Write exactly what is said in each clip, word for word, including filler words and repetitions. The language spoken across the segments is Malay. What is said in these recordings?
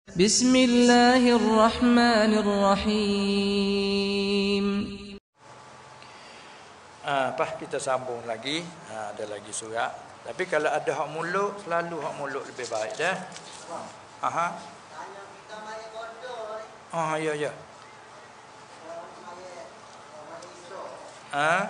Bismillahirrahmanirrahim. Ah, apa kita sambung lagi? Ah, ada lagi surat. Tapi kalau ada hak mulut, selalu hak mulut lebih baik dah. Aha. Ah, ya ya. Ah.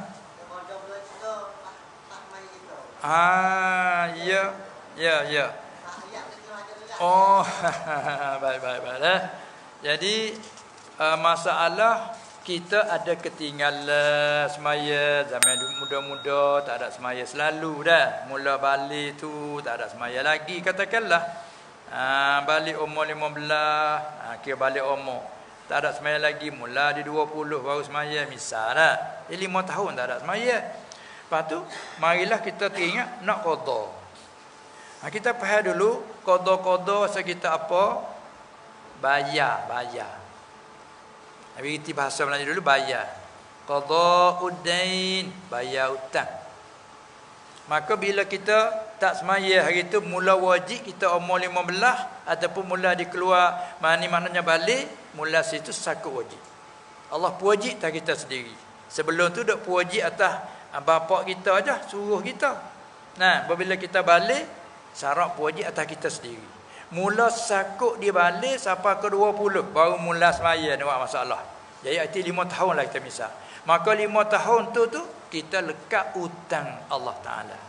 Ah, ya. Ya, ya. Oh, baik baik baik dah. Jadi uh, masalah kita ada ketinggalan semaya zaman muda-muda, tak ada semaya selalu dah. Mula balik tu tak ada semaya lagi katakanlah. Ha, balik umur lima belas, ha, kira balik umur tak ada semaya lagi, mula di dua puluh baru semaya misal dah. Jadi lima tahun tak ada semaya. Lepas tu marilah kita teringat nak qada. Ha, kita faham dulu qada-qada sekita apa? Bayar, bayar. Habis kita bahasa Melayu dulu bayar. Qada'ud dain, bayar hutang. Maka bila kita tak semaya hari itu mula wajib kita umur lima belas ataupun mula dikeluar mana maknanya balik, mula situ sakut wajib. Allah wajib tak kita sendiri. Sebelum tu dak wajib atas bapa kita aja, suruh kita. Nah, apabila kita balik syarat wajib atas kita sendiri. Mula sakut dia balik sampai ke dua puluh baru mula semaya ni buat masalah. Jadi arti lima tahun lah kita misal. Maka lima tahun tu tu kita lekat hutang Allah Taala.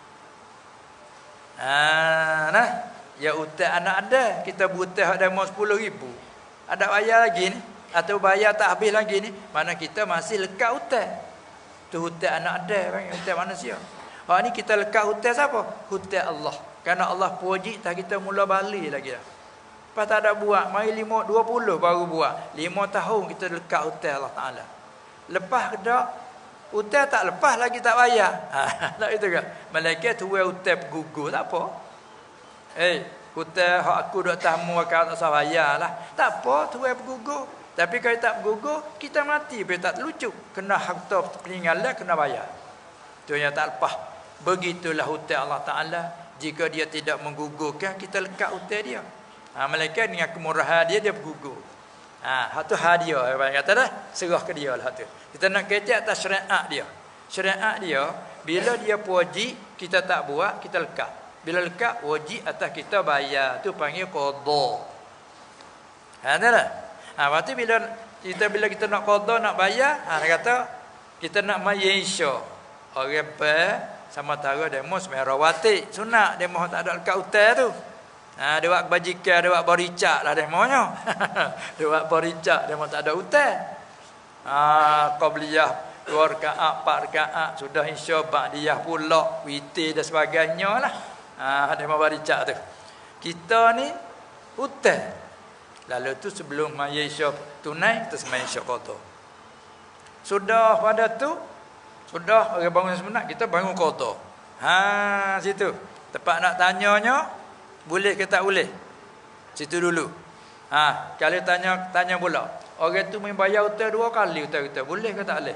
Ah, nah, ya hutang anak ada, kita berhutang ada mau sepuluh ribu. Ada bayar lagi ni atau bayar tak habis lagi ni, mana kita masih lekat hutang. Tu hutang anak ada, hutang manusia. Hak ni kita lekat hutang siapa? Hutang Allah. Kerana Allah wajib tak kita mula balik lagi dah. Lepas tak ada buat, mari lima, dua puluh baru buat. Lima tahun kita lekat hutang Allah Ta'ala. Lepas ke tak? Hutang tak lepas lagi tak bayar. Ha, tak itu ke? Malaikat tuai hutang gugur, tak apa. Eh, hutang hak aku duk tamu kau tak usah bayar lah. Tak apa, tuai gugur. Tapi kalau tak gugur, kita mati. Bila tak lucu. Kena harta peninggalan, kena bayar. Itu yang tak lepas. Begitulah hutang Allah Ta'ala. Jika dia tidak menggugurkan, kita lekat hutang dia. Ha, malaikat dengan kemurahan dia, dia bergugur. Ha, hak tu hadiah. Orang kata dah, serah ke dia lah tu. Kita nak kecek atas syariat dia. Syariat dia, bila dia wajib, kita tak buat, kita lekat. Bila lekat, wajib atas kita bayar. Tu panggil qada. Ha, tak lah? Ha, lepas tu bila kita, bila kita nak qada, nak bayar, ha, dia kata, kita nak mayinsya. Orang ber, sama tara demo semera wati sunat demo tak ada lekat hutang tu. Ha, dia buat kebajikan, dia buat bericak lah demonya. Dia buat bericak, demo tak ada hutang. Ha, qabliyah dua rakaat, empat rakaat sudah insya ba'diyah pula, witir dan sebagainya lah. Ha, demo bericak tu. Kita ni hutang. Lalu tu sebelum maya isya tunai kita semaya isya qada. Sudah pada tu sudah orang bangun sunat, kita bangun qada. Ha, situ. Tempat nak tanyanya, boleh ke tak boleh? Situ dulu. Ha, kalau tanya tanya pula, orang tu membayar hutang dua kali hutang kita, boleh ke tak boleh?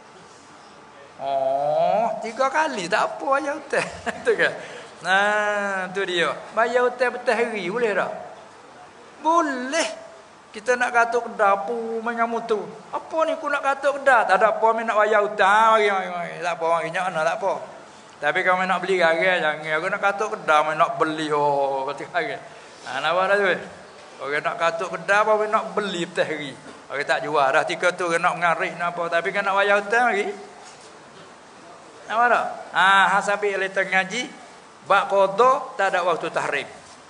Oh, tiga kali tak apa bayar hutang. Itu kan? Nah, tu dia. Bayar hutang betul hari, boleh tak? Boleh. Kita nak katuk kedah pu dengan mutu. Apa ni aku nak katuk kedah? Tak ada apa main nak bayar hutang. Mari, mari, mari. Tak apa, mari nak tak apa. Tapi kalau main nak beli garang, jangan. Aku nak katuk kedah, main nak beli. Oh, kata garang. Ha, nampak dah tu? Orang nak katuk kedah, apa main nak beli petah hari. Orang tak jual dah. Tika tu orang nak mengarik, nak apa. Tapi kan nak bayar hutang lagi. Nampak tak? Ha, sampai letak ngaji. Bak qada, tak ada waktu tahrim.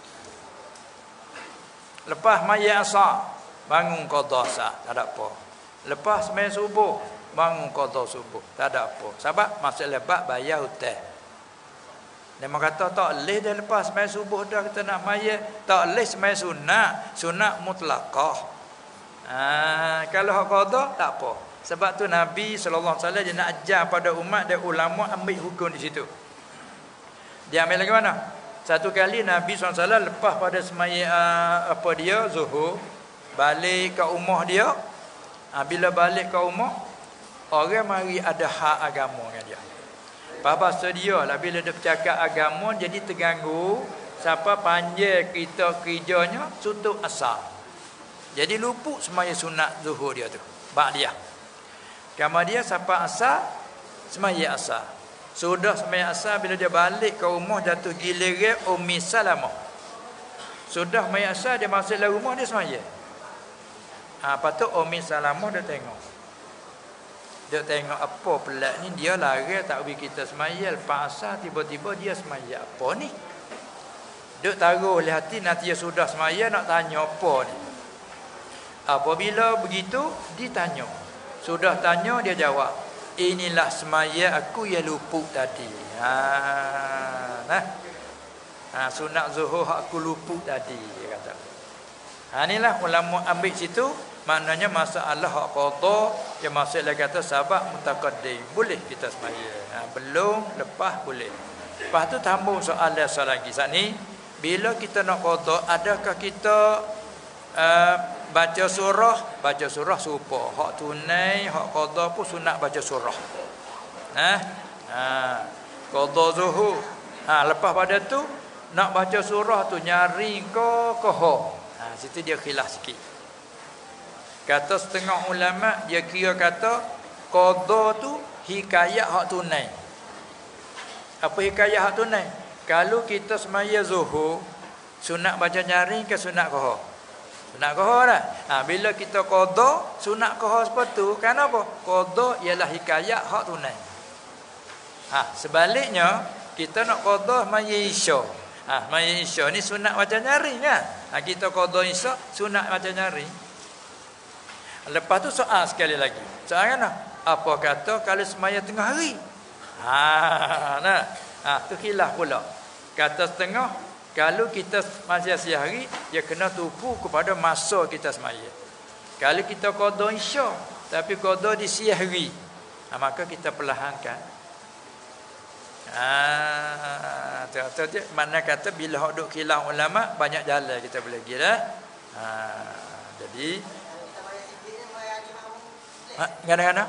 Lepas maya asar, bangun qada asar, tak ada apa. Lepas sembahyang subuh, bangun qada subuh, tak ada apa. Sebab masa lebat bayar hutang. Dia kata tak leh dah lepas sembahyang subuh dah kita nak maya, tak leh sembahyang sunat, sunat mutlaqah. Ah, kalau hak qada tak apa. Sebab tu Nabi sallallahu alaihi wasallam dia nak ajar pada umat dan ulama ambil hukum di situ. Dia ambil lagi mana? Satu kali Nabi sallallahu alaihi wasallam lepas pada semaya uh, apa dia zuhur, balik ke rumah dia. Ha, bila balik ke rumah, orang mari ada hak agama dengan dia. Bahasa dia lah bila dia bercakap agama jadi terganggu. siapa panjang kita kerjanya suntuk asar. Jadi luput semaya sunat zuhur dia tu. Ba'diyah. Kemudian siapa asar semaya asar. Sudah semaya asar bila dia balik ke rumah jatuh giliran Ummi Salamah. Sudah semaya asar dia masuk dalam rumah dia semaya. Ha, lepas tu Ummi Salamah dia tengok. Dia tengok apa pelak ni, dia lari tak bagi kita semaya, lepas asar tiba-tiba dia semaya. Apa ni? Dia taruh oleh hati nanti dia sudah semaya nak tanya apa ni. Apabila begitu ditanya. Sudah tanya dia jawab, inilah semaya aku yang luput tadi. Ha, nah. Ha, sunat zuhur aku luput tadi dia kata. Ha, inilah ulama ambil situ. Maknanya masalah hak qada dia masalah kata sabab mutaqaddim boleh kita semaya. Ha, belum lepas boleh. Lepas tu tambung soal dia lagi. Saat ni bila kita nak qada, adakah kita uh, baca surah, baca surah serupa. Hak tunai, hak qada pun sunat baca surah. Nah, ha, qada zuhur. Ha, lepas pada tu nak baca surah tu nyaring ke ke ha. Ha, situ dia khilaf sikit. Kata setengah ulama dia kira kata qada tu hikayat hak tunai. Apa hikayat hak tunai? Kalau kita semaya zuhur sunat baca nyaring ke sunat qada? Sunat qada dah. Ha, bila kita qada sunat qada sepatu kenapa? Qada ialah hikayat hak tunai. Ha, sebaliknya kita nak qada semaya isya. Ha, semaya isya ni sunat baca nyaring kan? Ha, kita qada isya sunat baca nyaring. Lepas tu soal sekali lagi. Soal kan? Apa kata kalau semaya tengah hari? Ha, nah. Ha, tu khilaf pula. Kata setengah, kalau kita masih siang hari, dia kena tupu kepada masa kita semaya. Kalau kita qada isya, tapi qada di siang hari, ha, maka kita perlahankan. Ha, tu, tu, tu, mana kata bila hak duk khilaf ulama, banyak jalan kita boleh pergi dah. Ha, jadi ha, kadang-kadang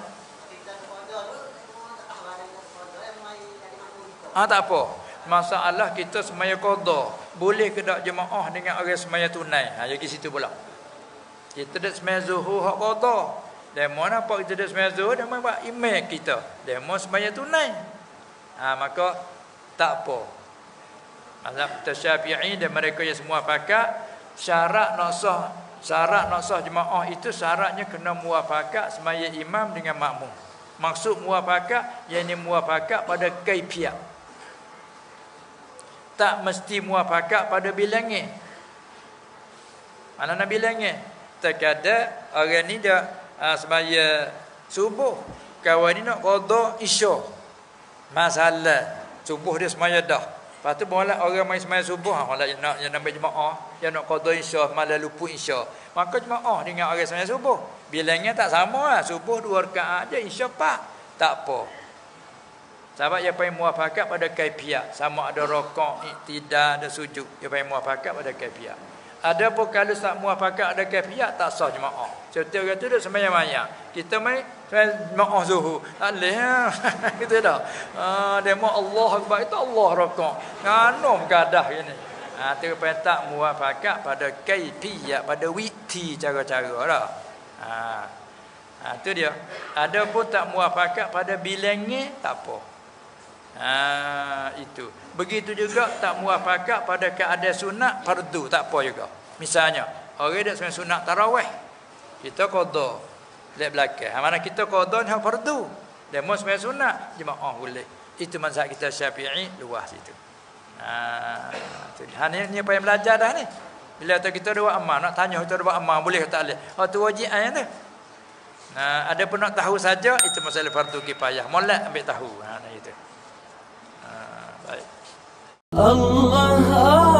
ah tak apa. Masalah kita semaya qada, boleh ke tak jemaah dengan orang semaya tunai? Ha, jadi situ pula. Kita dak semaya zuhur hak qada. Demo apa kita dak semaya zuhur, demo buat imam kita. Demo semaya tunai. Ha, maka tak apa. Mazhab Syafi'i dan mereka yang semua pakat syarat nak sah, syarat nak sah jemaah itu syaratnya kena muafakat semaya imam dengan makmum. Maksud muafakat yakni muafakat pada kaifiat. Tak mesti muafakat pada bilangnya. Mana nak bilangnya? Terkadang orang ni dia uh, semaya subuh, kawan ni nak qada isya. Masalah subuh dia semaya dah. Lepas tu boleh orang mai semaya subuh, ha, malah nak yang nampak jemaah, yang nak qada isya, malah lupa isya. Maka jemaah dengan orang semaya subuh, bilangnya tak sama lah. Subuh dua rakaat aja, isya empat. Tak apa. Sebab dia pengen muafakat pada kaifiat, sama ada rakaat, iktidal, ada sujud. Dia pengen muafakat pada kaifiat. Ada pun kalau tak muafakat ada kaifiat, tak sah jemaah. Seperti orang tu dia semaya-maya. Kita mai jemaah zuhur. Tak boleh. Kita dah. Ah, demo Allah Akbar itu Allah rakaat. Ngano gadah gini. Ah, tu pengen tak muafakat pada kaifiat, pada witi cara-cara dah. Ah. Ah, tu dia. Ada pun tak muafakat pada bilangnya, tak apa. Ha, itu. Begitu juga tak muafakat pada keadaan sunat fardu, tak apa juga. Misalnya, orang dak sembahyang sunat tarawih, kita qada lek belakang. Ha, mana kita qada ni fardu. Demo sembahyang sunat jemaah boleh. Itu mazhab kita Syafi'i luas itu. Ha, tu. Ha ni ni apa yang belajar dah ni. Bila kita ada buat amal, nak tanya kita ada buat amal boleh ke tak boleh. Oh tu wajib ayat tu. Nah, ada pun nak tahu saja itu masalah fardu kifayah. Molek ambil tahu. Ha itu. Ha, baik. Allah